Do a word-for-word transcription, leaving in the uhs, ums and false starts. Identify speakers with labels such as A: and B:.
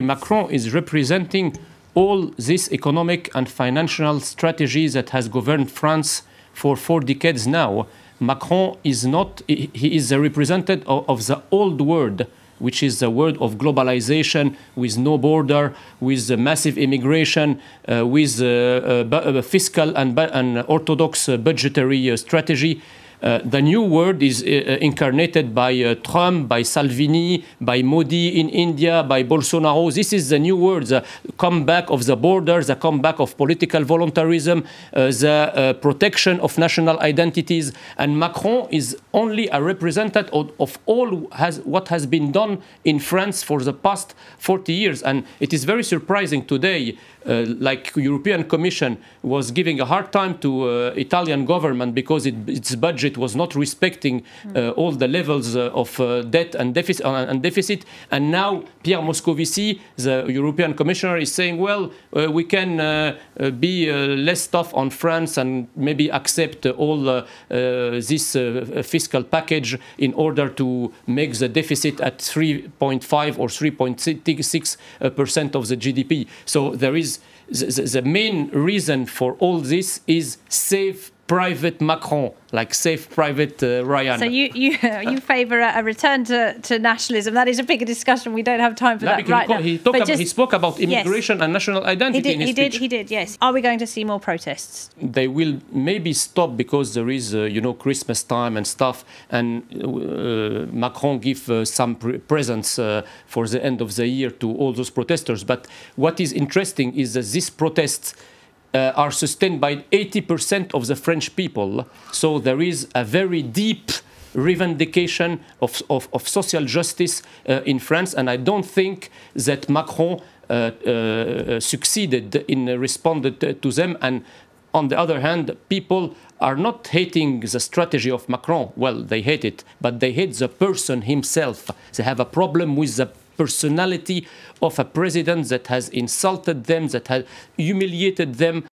A: Macron is representing all this economic and financial strategies that has governed France for four decades now. Macron is not, he is a representative of, of the old world, which is the world of globalization with no border, with uh, massive immigration, uh, with uh, uh, fiscal and, and orthodox uh, budgetary uh, strategy. Uh, the new world is uh, incarnated by uh, Trump, by Salvini, by Modi in India, by Bolsonaro. This is the new world, the comeback of the borders, the comeback of political voluntarism, uh, the uh, protection of national identities. And Macron is only a representative of, of all has, what has been done in France for the past forty years. And it is very surprising today, uh, like European Commission was giving a hard time to uh, Italian government because it, its budget was not respecting uh, all the levels uh, of uh, debt and deficit, uh, and deficit. And now Pierre Moscovici, the European Commissioner, is saying, well, uh, we can uh, uh, be uh, less tough on France and maybe accept uh, all uh, uh, this uh, fiscal package in order to make the deficit at three point five or three point six percent of the G D P. So there is the, the main reason for all this is save private Macron, like save private uh, Ryan.
B: So you you you favour a, a return to, to nationalism. That is a bigger discussion. We don't have time for
A: no,
B: that right
A: he,
B: now.
A: He, talk about,
B: just,
A: he spoke about immigration
B: yes.
A: and national identity
B: he did,
A: in his
B: he
A: speech.
B: did, he did, yes. Are we going to see more protests?
A: They will maybe stop because there is, uh, you know, Christmas time and stuff, and uh, Macron give uh, some pre presents uh, for the end of the year to all those protesters. But what is interesting is that these protests Uh, are sustained by eighty percent of the French people. So there is a very deep revendication of, of, of social justice uh, in France. And I don't think that Macron uh, uh, succeeded in uh, responding to them. And on the other hand, people are not hating the strategy of Macron. Well, they hate it, but they hate the person himself. They have a problem with the personality of a president that has insulted them, that has humiliated them